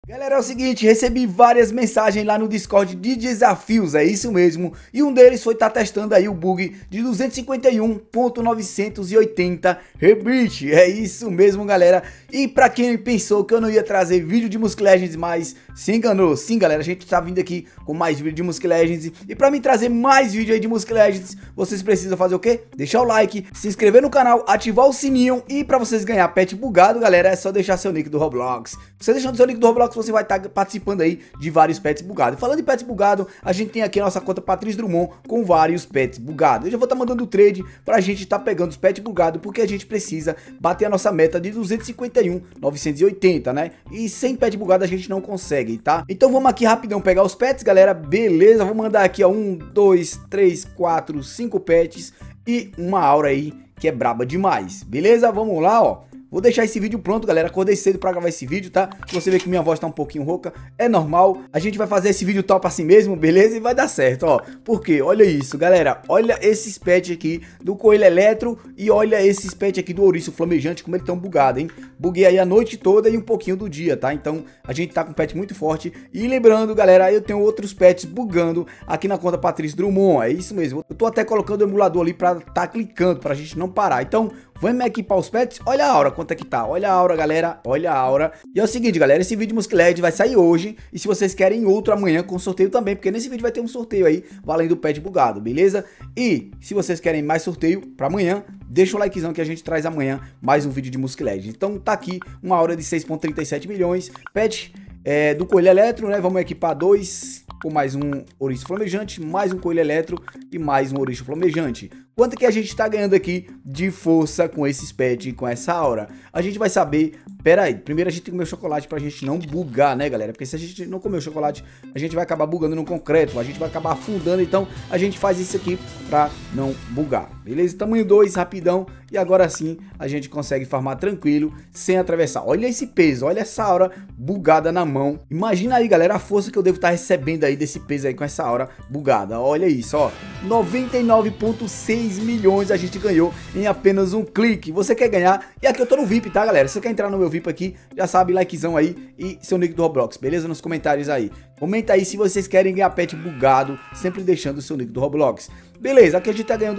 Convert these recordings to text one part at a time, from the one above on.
Galera, é o seguinte, recebi várias mensagens lá no Discord de desafios, é isso mesmo, e um deles foi estar testando aí o bug de 251.980 Rebirth, é isso mesmo, galera. E pra quem pensou que eu não ia trazer vídeo de Music Legends, mas se enganou, sim, galera, a gente tá vindo aqui com mais vídeo de Music Legends, e pra mim trazer mais vídeo aí de Music Legends, vocês precisam fazer o quê? Deixar o like, se inscrever no canal, ativar o sininho, e pra vocês ganhar pet bugado, galera, é só deixar seu nick do Roblox. Você deixando seu nick do Roblox, você vai estar participando aí de vários pets bugados. Falando em pets bugados, a gente tem aqui a nossa conta Patrício Drummond com vários pets bugados. Eu já vou estar mandando o trade pra gente estar pegando os pets bugados, porque a gente precisa bater a nossa meta de 251.980, né? E sem pet bugado a gente não consegue, tá? Então vamos aqui rapidão pegar os pets, galera. Beleza, vou mandar aqui, ó, 1, 2, 3, 4, 5 pets e uma aura aí que é braba demais. Beleza? Vamos lá, ó. Vou deixar esse vídeo pronto, galera. Acordei cedo pra gravar esse vídeo, tá? Se você vê que minha voz tá um pouquinho rouca, é normal. A gente vai fazer esse vídeo top assim mesmo, beleza? E vai dar certo, ó. Por quê? Olha isso, galera. Olha esses pets aqui do Coelho Eletro e olha esses pets aqui do Ouriço Flamejante, como eles tão bugados, hein? Buguei aí a noite toda e um pouquinho do dia, tá? Então, a gente tá com um pet muito forte. E lembrando, galera, eu tenho outros pets bugando aqui na conta Patrício Drummond. É isso mesmo. Eu tô até colocando o emulador ali pra tá clicando, pra gente não parar. Então, vamos equipar os pets. Olha a aura, quanto é que tá. Olha a aura, galera. Olha a aura. E é o seguinte, galera. Esse vídeo de Music Legends vai sair hoje. E se vocês querem outro amanhã com sorteio também. Porque nesse vídeo vai ter um sorteio aí, valendo o pet bugado, beleza? E se vocês querem mais sorteio pra amanhã, deixa o likezão que a gente traz amanhã mais um vídeo de Music Legends. Então tá aqui uma aura de 6,37 milhões. Pet do Coelho Eletro, né? Vamos equipar dois com mais um Ouriço Flamejante, mais um Coelho Eletro e mais um Ouriço Flamejante. Quanto que a gente tá ganhando aqui de força com esses pets e com essa aura? A gente vai saber. Pera aí, primeiro a gente tem que comer o chocolate pra gente não bugar, né, galera? Porque se a gente não comer o chocolate, a gente vai acabar bugando no concreto, a gente vai acabar afundando, então a gente faz isso aqui pra não bugar, beleza? Tamanho 2, rapidão, e agora sim a gente consegue farmar tranquilo, sem atravessar. Olha esse peso, olha essa aura bugada na mão. Imagina aí, galera, a força que eu devo estar recebendo aí desse peso aí com essa aura bugada. Olha isso, ó, 99,6 milhões a gente ganhou em apenas um clique. Você quer ganhar? E aqui eu tô no VIP, tá, galera? Se você quer entrar no meu VIP aqui, já sabe, likezão aí e seu nick do Roblox, beleza? Nos comentários aí. Comenta aí se vocês querem ganhar pet bugado, sempre deixando o seu nick do Roblox. Beleza, aqui a gente tá ganhando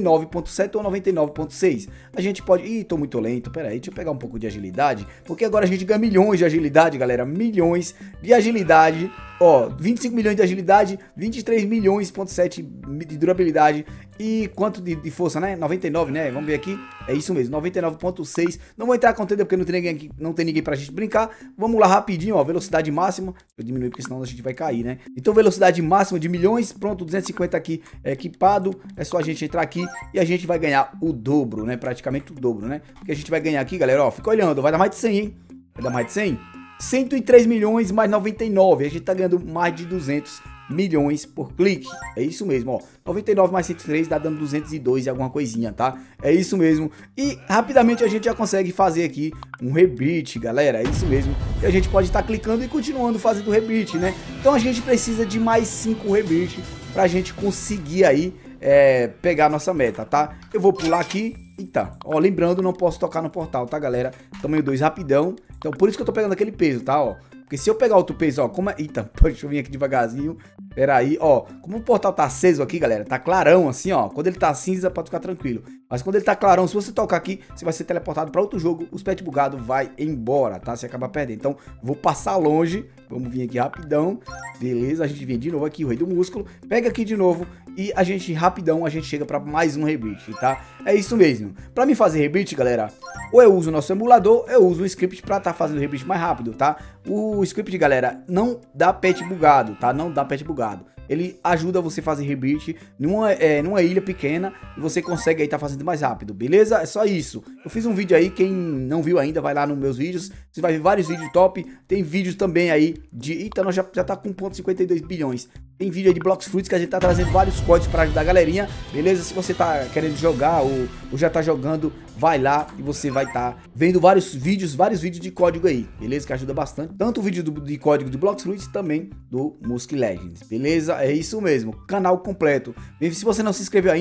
99,7 ou 99,6. A gente pode... Ih, tô muito lento, pera aí, deixa eu pegar um pouco de agilidade, porque agora a gente ganha milhões de agilidade, galera, milhões de agilidade. Ó, 25 milhões de agilidade, 23 milhões,7 de durabilidade e quanto de força, né? 99, né? Vamos ver aqui. É isso mesmo, 99,6. Não vou entrar contendo porque não tem ninguém pra gente brincar. Vamos lá rapidinho, ó, velocidade máxima. Eu diminui porque senão a gente vai cair, né? Então velocidade máxima de milhões, pronto, 250 aqui equipado. É só a gente entrar aqui e a gente vai ganhar o dobro, né? Praticamente o dobro, né? Porque a gente vai ganhar aqui, galera, ó, fica olhando, vai dar mais de 100, hein? Vai dar mais de 100? 103 milhões mais 99, a gente tá ganhando mais de 200 milhões por clique, é isso mesmo, ó, 99 mais 103 dá dando 202 e alguma coisinha, tá? É isso mesmo, e rapidamente a gente já consegue fazer aqui um rebirth, galera, é isso mesmo, e a gente pode estar clicando e continuando fazendo rebirth, né? Então a gente precisa de mais 5 rebirth pra gente conseguir aí pegar a nossa meta, tá? Eu vou pular aqui. Eita, ó, lembrando, não posso tocar no portal, tá, galera? Tamanho 2 rapidão. Então, por isso que eu tô pegando aquele peso, tá, ó. Porque se eu pegar outro peso, ó, como é... Eita, deixa eu vir aqui devagarzinho. Pera aí, ó. Como o portal tá aceso aqui, galera, tá clarão assim, ó. Quando ele tá cinza, pode ficar tranquilo. Mas quando ele tá clarão, se você tocar aqui, você vai ser teleportado pra outro jogo. Os pets bugados vai embora, tá? Você acaba perdendo. Então, vou passar longe. Vamos vir aqui rapidão. Beleza, a gente vem de novo aqui, o Rei do Músculo. Pega aqui de novo e a gente, rapidão, a gente chega pra mais um rebirth, tá? É isso mesmo. Pra mim fazer rebirth, galera, ou eu uso o nosso emulador, eu uso o script pra tá fazendo rebirth mais rápido, tá? O script, galera, não dá pet bugado, tá? Não dá pet bugado. Ele ajuda você a fazer rebirth numa ilha pequena e você consegue aí tá fazendo mais rápido, beleza? É só isso. Eu fiz um vídeo aí, quem não viu ainda, vai lá nos meus vídeos. Você vai ver vários vídeos top. Tem vídeos também aí de... Eita, nós já tá com 1,52 bilhões. Tem vídeo aí de Blox Fruits que a gente tá trazendo vários códigos para ajudar a galerinha, beleza? Se você tá querendo jogar ou já tá jogando, vai lá e você vai estar vendo vários vídeos de código aí, beleza? Que ajuda bastante. Tanto o vídeo de código do Blox Fruits, também do Music Legends, beleza? É isso mesmo, canal completo. E se você não se inscreveu ainda,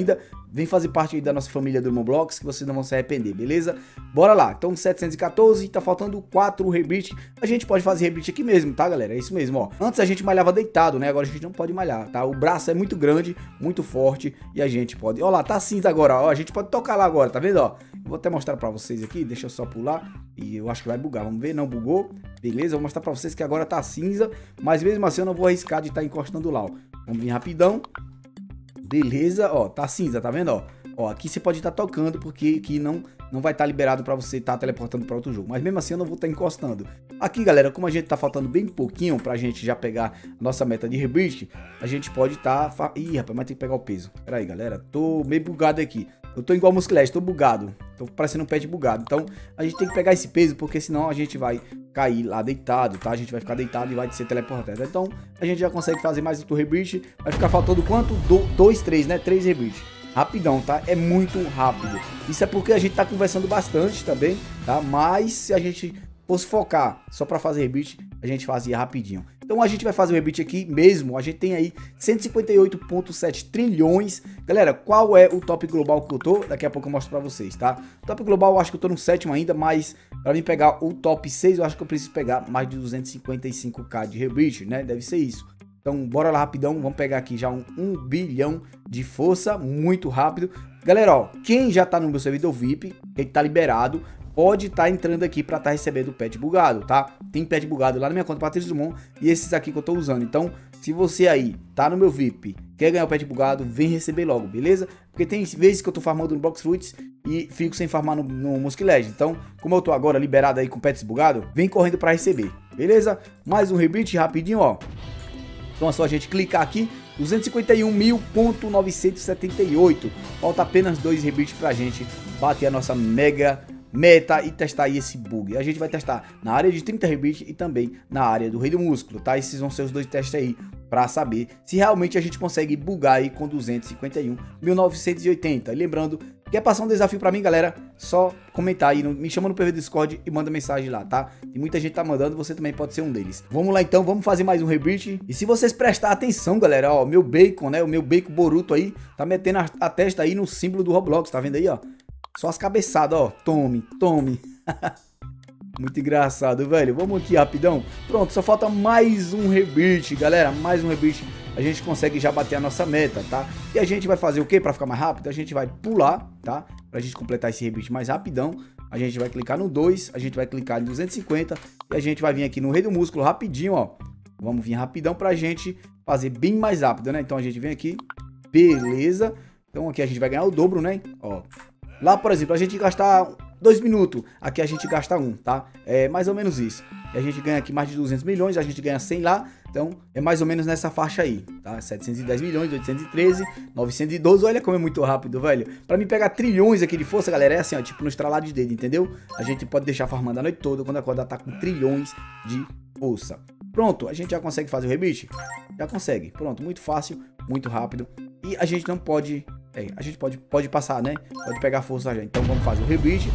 vem fazer parte aí da nossa família do Irmãoblox, que vocês não vão se arrepender, beleza? Bora lá, então 714, tá faltando 4 rebite. A gente pode fazer rebite aqui mesmo, tá, galera? É isso mesmo, ó. Antes a gente malhava deitado, né? Agora a gente não pode malhar, tá? O braço é muito grande, muito forte e a gente pode... Ó lá, tá cinza agora, ó. A gente pode tocar lá agora, tá vendo, ó? Eu vou até mostrar pra vocês aqui, deixa eu só pular e eu acho que vai bugar. Vamos ver, não bugou. Beleza, vou mostrar pra vocês que agora tá cinza, mas mesmo assim eu não vou arriscar de estar encostando lá, ó. Vamos vir rapidão. Beleza, ó, tá cinza, tá vendo, ó? Ó, aqui você pode estar tocando, porque aqui não vai estar liberado para você estar teleportando para outro jogo. Mas mesmo assim eu não vou estar encostando. Aqui, galera, como a gente tá faltando bem pouquinho pra gente já pegar a nossa meta de rebite, a gente pode estar... Ih, rapaz, mas tem que pegar o peso. Pera aí, galera, tô meio bugado aqui. Eu tô igual o Musclash, tô bugado. Tô parecendo um pet bugado. Então, a gente tem que pegar esse peso, porque senão a gente vai cair lá deitado, tá? A gente vai ficar deitado e vai ser teleportado. Então, a gente já consegue fazer mais outro rebite. Vai ficar faltando quanto? 2, 3, né? 3 rebites. Rapidão, tá? É muito rápido. Isso é porque a gente tá conversando bastante também, tá? Mas se a gente fosse focar só pra fazer rebite, a gente fazia rapidinho. Então a gente vai fazer o rebite aqui mesmo. A gente tem aí 158,7 trilhões. Galera, qual é o top global que eu tô? Daqui a pouco eu mostro pra vocês, tá? O top global eu acho que eu tô no 7º ainda, mas pra mim pegar o top 6, eu acho que eu preciso pegar mais de 255k de rebite, né? Deve ser isso. Então, bora lá rapidão, vamos pegar aqui já 1 bilhão de força, muito rápido. Galera, ó, quem já tá no meu servidor VIP, quem tá liberado, pode estar entrando aqui para estar recebendo o pet bugado, tá? Tem pet bugado lá na minha conta Patrício Drummond e esses aqui que eu tô usando. Então, se você aí tá no meu VIP, quer ganhar o pet bugado, vem receber logo, beleza? Porque tem vezes que eu tô farmando no Blox Fruits e fico sem farmar no Musclash. Então, como eu tô agora liberado aí com pets bugado, vem correndo para receber, beleza? Mais um rebite rapidinho, ó. Então é só a gente clicar aqui, 251.978. Falta apenas 2 rebites pra gente bater a nossa mega meta e testar aí esse bug. A gente vai testar na área de 30 rebite e também na área do Rei do Músculo, tá? Esses vão ser os 2 testes aí pra saber se realmente a gente consegue bugar aí com 251.980. E lembrando, quer passar um desafio pra mim, galera? Só comentar aí, me chama no PV do Discord e manda mensagem lá, tá? E muita gente tá mandando, você também pode ser um deles. Vamos lá então, vamos fazer mais um rebite. E se vocês prestar atenção, galera, ó, meu bacon, né? O meu bacon Boruto aí, tá metendo a testa aí no símbolo do Roblox, tá vendo aí, ó? Só as cabeçadas, ó. Tome, tome. Muito engraçado, velho. Vamos aqui rapidão. Pronto, só falta mais um rebite, galera. Mais um rebite. A gente consegue já bater a nossa meta, tá? E a gente vai fazer o quê? Pra ficar mais rápido, a gente vai pular, tá? Pra gente completar esse rebite mais rapidão. A gente vai clicar no 2, a gente vai clicar em 250 e a gente vai vir aqui no Rei do Músculo rapidinho, ó. Vamos vir rapidão pra gente fazer bem mais rápido, né? Então a gente vem aqui, beleza. Então aqui a gente vai ganhar o dobro, né? Ó. Lá, por exemplo, a gente gastar 2 minutos, aqui a gente gasta 1, tá? É mais ou menos isso. E a gente ganha aqui mais de 200 milhões, a gente ganha 100 lá, então é mais ou menos nessa faixa aí, tá? 710 milhões, 813, 912, olha como é muito rápido, velho. Pra mim pegar trilhões aqui de força, galera, é assim, ó, tipo no estralar de dedo, entendeu? A gente pode deixar farmando a noite toda, quando acordar tá com trilhões de força. Pronto, a gente já consegue fazer o rebite? Já consegue, pronto, muito fácil, muito rápido. E a gente não pode... a gente pode passar, né? Pode pegar força já. Então vamos fazer o rebite.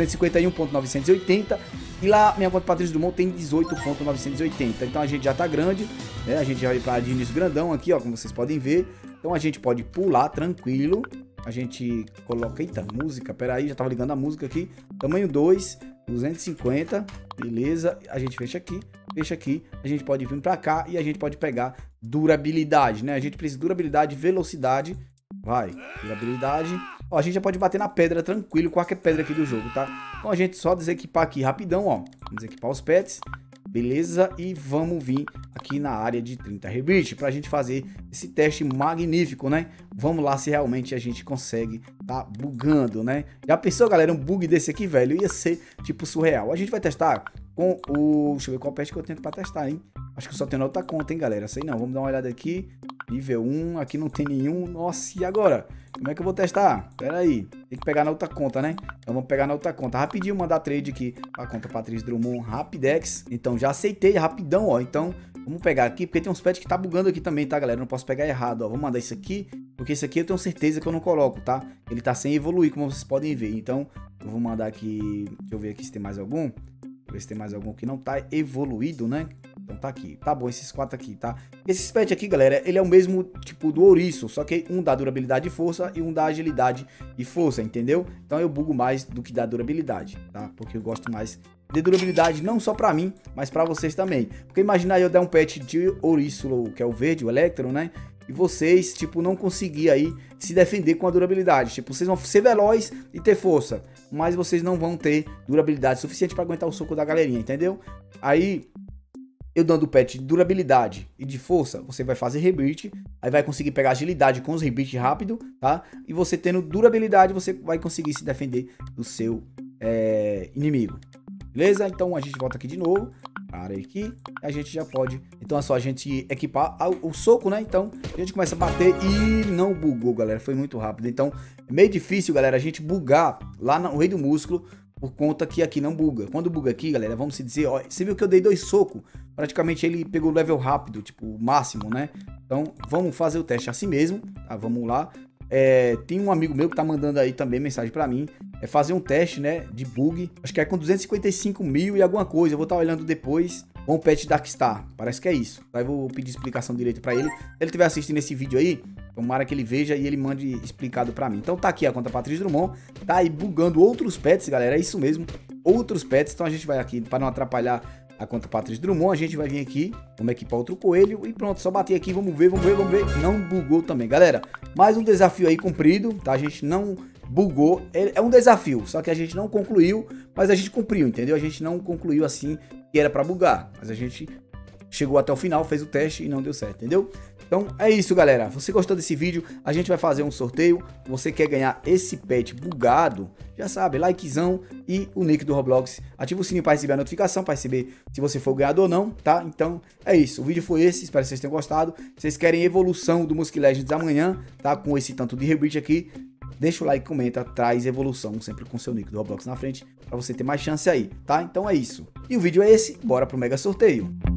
251.980. E lá, minha conta Patrício Drummond tem 18.980. Então a gente já tá grande, né? A gente já vai para de início grandão aqui, ó, como vocês podem ver. Então a gente pode pular tranquilo. A gente coloca... Eita, música. Pera aí, já tava ligando a música aqui. Tamanho 2, 250. Beleza. A gente fecha aqui. Fecha aqui. A gente pode vir pra cá e a gente pode pegar durabilidade, né? A gente precisa de durabilidade, velocidade. Vai, durabilidade. Ó, a gente já pode bater na pedra tranquilo, qualquer pedra aqui do jogo, tá? Então a gente só desequipar aqui rapidão, ó. Vamos desequipar os pets. Beleza? E vamos vir aqui na área de 30 rebite pra gente fazer esse teste magnífico, né? Vamos lá se realmente a gente consegue tá bugando, né? Já pensou, galera, um bug desse aqui, velho? Ia ser, tipo, surreal. A gente vai testar com o... Deixa eu ver qual pet que eu tenho pra testar, hein? Acho que só tem na outra conta, hein, galera? Sei não. Vamos dar uma olhada aqui. Nível 1. Aqui não tem nenhum. Nossa, e agora? Como é que eu vou testar? Pera aí. Tem que pegar na outra conta, né? Então vamos pegar na outra conta. Rapidinho, mandar trade aqui pra conta Patrício Drummond Rapidex. Então já aceitei rapidão, ó. Então vamos pegar aqui, porque tem uns pets que tá bugando aqui também, tá, galera? Eu não posso pegar errado, ó. Vou mandar isso aqui, porque esse aqui eu tenho certeza que eu não coloco, tá? Ele tá sem evoluir, como vocês podem ver. Então eu vou mandar aqui... Deixa eu ver aqui se tem mais algum. Ver se tem mais algum que não tá evoluído, né? Então tá aqui, tá bom esses 4 aqui, tá? Esse pet aqui, galera, ele é o mesmo tipo do ouriço, só que um dá durabilidade e força e um dá agilidade e força, entendeu? Então eu bugo mais do que dá durabilidade, tá? Porque eu gosto mais de durabilidade, não só pra mim, mas pra vocês também. Porque imagina aí eu dar um pet de ouriço, que é o verde, o Electro, né? E vocês, tipo, não conseguir aí se defender com a durabilidade. Tipo, vocês vão ser veloz e ter força, mas vocês não vão ter durabilidade suficiente pra aguentar o soco da galerinha, entendeu? Aí, eu dando o pet de durabilidade e de força, você vai fazer rebite, aí vai conseguir pegar agilidade com os rebite rápido, tá? E você tendo durabilidade, você vai conseguir se defender do seu inimigo. Beleza? Então a gente volta aqui de novo. Para aqui. A gente já pode. Então é só a gente equipar o soco, né? Então a gente começa a bater e não bugou, galera. Foi muito rápido. Então é meio difícil, galera, a gente bugar lá no rei do músculo. Por conta que aqui não buga. Quando buga aqui, galera, vamos se dizer, ó, você viu que eu dei 2 socos. Praticamente ele pegou o level rápido, tipo, o máximo, né? Então vamos fazer o teste assim mesmo, tá? Vamos lá. Tem um amigo meu que tá mandando aí também mensagem pra mim. Fazer um teste, né, de bug. Acho que é com 255 mil e alguma coisa. Eu vou estar olhando depois com o pet Darkstar. Parece que é isso. Aí vou pedir explicação direito pra ele. Se ele estiver assistindo esse vídeo aí, tomara que ele veja e ele mande explicado pra mim. Então tá aqui a conta Patrícia Drummond. Tá aí bugando outros pets, galera. É isso mesmo. Outros pets. Então a gente vai aqui, para não atrapalhar a conta Patrícia Drummond, a gente vai vir aqui, vamos equipar outro coelho e pronto, só bater aqui, vamos ver, não bugou também, galera, mais um desafio aí cumprido, tá, a gente não bugou, é um desafio, só que a gente não concluiu, mas a gente cumpriu, entendeu, a gente não concluiu assim que era pra bugar, mas a gente chegou até o final, fez o teste e não deu certo, entendeu? Então é isso, galera. Você gostou desse vídeo? A gente vai fazer um sorteio. Você quer ganhar esse pet bugado? Já sabe, likezão e o nick do Roblox. Ativa o sininho para receber a notificação, para receber se você for ganhador ou não, tá? Então é isso. O vídeo foi esse. Espero que vocês tenham gostado. Se vocês querem evolução do Music Legends amanhã, tá? Com esse tanto de rebite aqui, deixa o like, comenta, traz evolução sempre com seu nick do Roblox na frente, para você ter mais chance aí, tá? Então é isso. E o vídeo é esse. Bora pro mega sorteio.